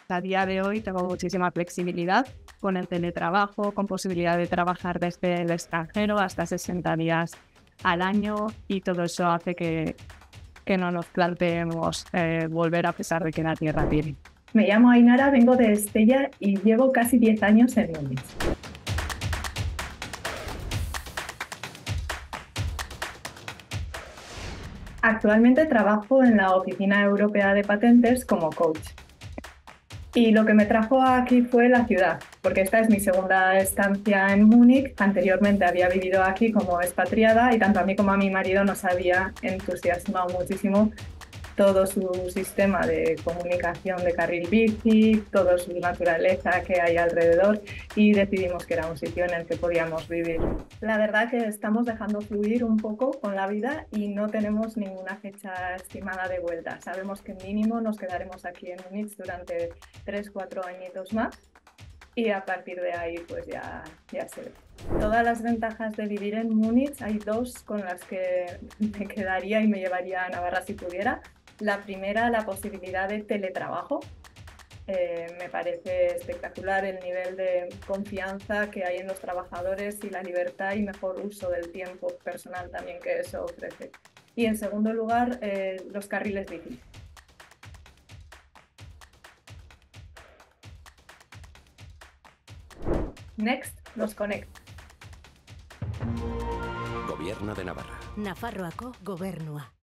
A día de hoy tengo muchísima flexibilidad con el teletrabajo, con posibilidad de trabajar desde el extranjero hasta 60 días al año y todo eso hace que no nos planteemos volver a pesar de que la tierra tiene. Me llamo Ainara, vengo de Estella y llevo casi 10 años en Múnich. Actualmente trabajo en la Oficina Europea de Patentes como coach. Y lo que me trajo aquí fue la ciudad, porque esta es mi segunda estancia en Múnich. Anteriormente había vivido aquí como expatriada y tanto a mí como a mi marido nos había entusiasmado muchísimo todo su sistema de comunicación de carril bici, toda su naturaleza que hay alrededor y decidimos que era un sitio en el que podíamos vivir. La verdad que estamos dejando fluir un poco con la vida y no tenemos ninguna fecha estimada de vuelta. Sabemos que mínimo nos quedaremos aquí en Múnich durante 3-4 añitos más y a partir de ahí pues ya se ve. Todas las ventajas de vivir en Múnich, hay dos con las que me quedaría y me llevaría a Navarra si pudiera. La primera, la posibilidad de teletrabajo. Me parece espectacular el nivel de confianza que hay en los trabajadores y la libertad y mejor uso del tiempo personal también que eso ofrece. Y en segundo lugar, los carriles bici. Next, los conecta. Gobierno de Navarra. Nafarroako gobernua.